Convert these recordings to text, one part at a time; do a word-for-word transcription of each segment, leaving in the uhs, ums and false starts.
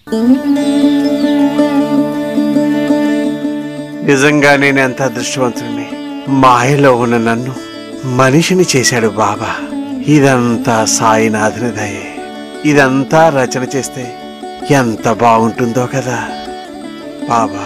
నిజంగా నేను ఎంత అదృష్టవంతుడిని. మాయలో ఉన్న నన్ను మనిషిని చేశాడు బాబా. ఇదంతా సాయినాథుని దయే. ఇదంతా రచన చేస్తే ఎంత బాగుంటుందో కదా బాబా.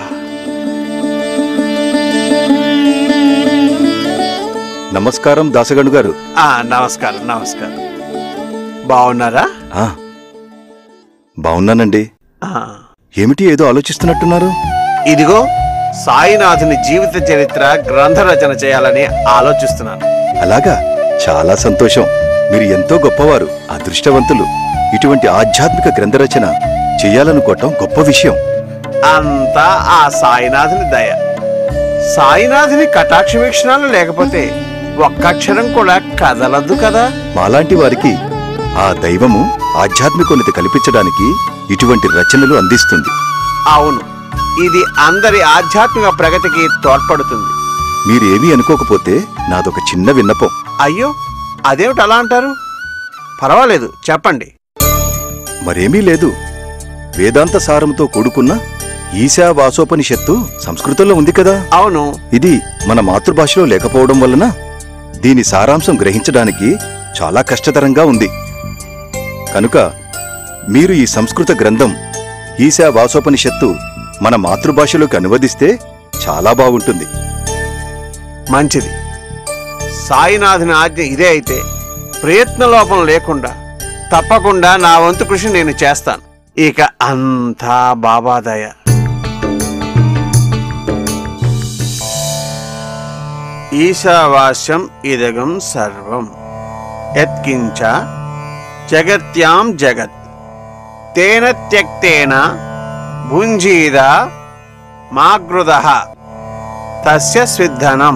నమస్కారం దాసగండు గారు. ఆ నమస్కారం నమస్కారం. బాగున్నారా? బాగున్నానండి. ఏమిటి ఏదో ఆలోచిస్తున్నట్టున్నారు? ఇదిగో సాయినాథుని జీవిత చరిత్ర గ్రంథ రచన చేయాలని ఆలోచిస్తున్నాను. అలాగా, చాలా సంతోషం. మీరు ఎంతో గొప్పవారు, అదృష్టవంతులు. ఇటువంటి ఆధ్యాత్మిక గ్రంథ రచన చెయ్యాలనుకోవటం గొప్ప విషయం. అంతా ఆ సాయినాథుని దయ. సాయినాథుని కటాక్ష వీక్షణాలు లేకపోతే ఒక్కక్షరం కూడా కదలదు కదా. మాలాంటి వారికి ఆ దైవము ఆధ్యాత్మికోన్నతి కల్పించడానికి ఇటువంటి రచనలు అందిస్తుంది. అవును, ఇది అందరి ఆధ్యాత్మిక ప్రగతికి తోడ్పడుతుంది. మీరేమీ అనుకోకపోతే నాదొక చిన్న విన్నపం. అయ్యో, అదేమిటి అలా అంటారు? పర్వాలేదు, చెప్పండి. మరేమీ లేదు. వేదాంత సారంతో కూడుకున్న ఈశావాసోపనిషత్తు సంస్కృతంలో ఉంది కదా. అవును. ఇది మన మాతృభాషలో లేకపోవడం వలన దీని సారాంశం గ్రహించడానికి చాలా కష్టతరంగా ఉంది. కనుక మీరు ఈ సంస్కృత గ్రంథం ఈశావాసోపనిషత్తు మన మాతృభాషలోకి అనువదిస్తే చాలా బాగుంటుంది. మంచిది. సాయినాథుని ఆజ్ఞ ఇదే అయితే ప్రయత్నలోపం లేకుండా తప్పకుండా నా వంతు కృషి నేను చేస్తాను. ఇక అంతా బాబాదయ. ఈశావాస్యం ఇదగం సర్వం యత్కించ జగత్యాం జగత్ తేన త్యక్తేన భుంజీద మాగృదః తస్య స్విద్ధనం.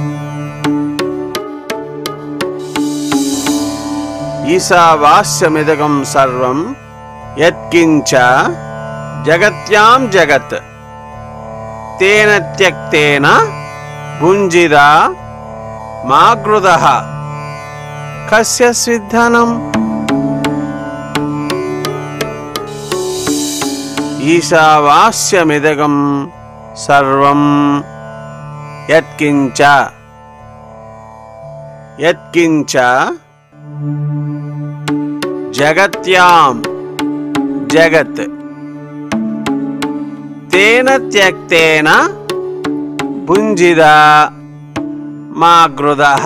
ఈశావాస్యమిదగం సర్వం యత్కించ జగత్యాం జగత్ తేన త్యక్తేన భుంజిద మాగృదః కస్య స్విద్ధనం. ఈశావాస్యమిదగం సర్వం యత్కించ యత్కించ జగత్యాం జగత్ తేన త్యక్తేన భుంజిద మాగృదః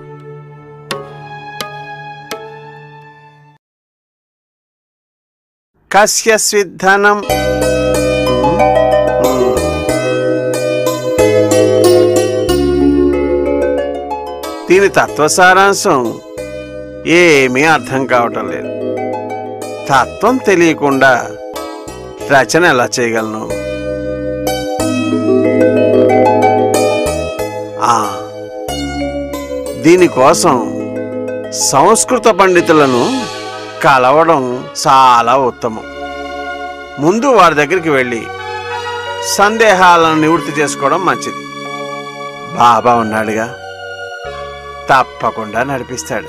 కస్య స్విద్ధనం. దీని తత్వసారాంశం ఏమీ అర్థం కావటం లేదు. తత్వం తెలియకుండా రచన ఎలా చేయగలను? ఆ దీనికోసం సంస్కృత పండితులను కలవడం చాలా ఉత్తమం. ముందు వారి దగ్గరికి వెళ్ళి సందేహాలను నివృత్తి చేసుకోవడం మంచిది. బాబా ఉన్నాడుగా, తప్పకుండా నడిపిస్తాడు.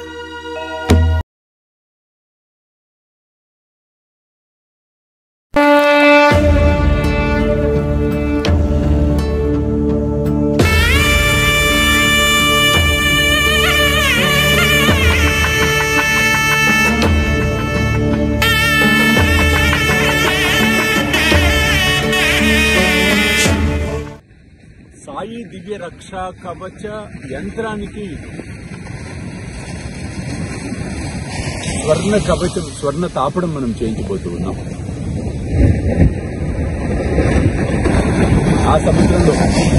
సాయి దివ్య రక్షా కవచ యంత్రానికి స్వర్ణ కవచం, స్వర్ణ తాపడం మనం చేయించబోతూ ఉన్నాం. ఆ సముద్రంలో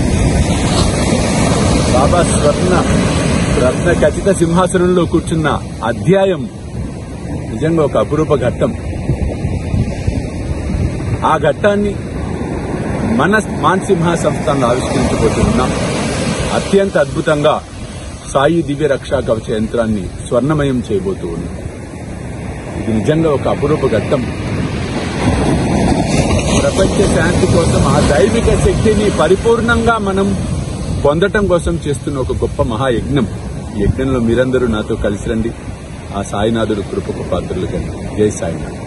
బాబా స్వర్ణ రత్న ఖచ్చిత సింహాసనంలో కూర్చున్న అధ్యాయం నిజంగా ఒక అపురూప ఘట్టం. ఆ ఘట్టాన్ని మన మాన్సింహ సంస్థను ఆవిష్కరించబోతున్నాం. అత్యంత అద్భుతంగా సాయి దివ్య రక్షా కవచ యంత్రాన్ని స్వర్ణమయం చేయబోతూ ఉన్నాం. ఇది నిజంగా ఒక అపురూప ఘట్టం. ప్రపంచ శాంతి కోసం ఆ దైవిక శక్తిని పరిపూర్ణంగా మనం పొందటం కోసం చేస్తున్న ఒక గొప్ప మహాయజ్ఞం. ఈ యజ్ఞంలో మీరందరూ నాతో కలిసి రండి. ఆ సాయినాథుడు కృపకు పాత్రలు కండి. జై సాయినాథ్.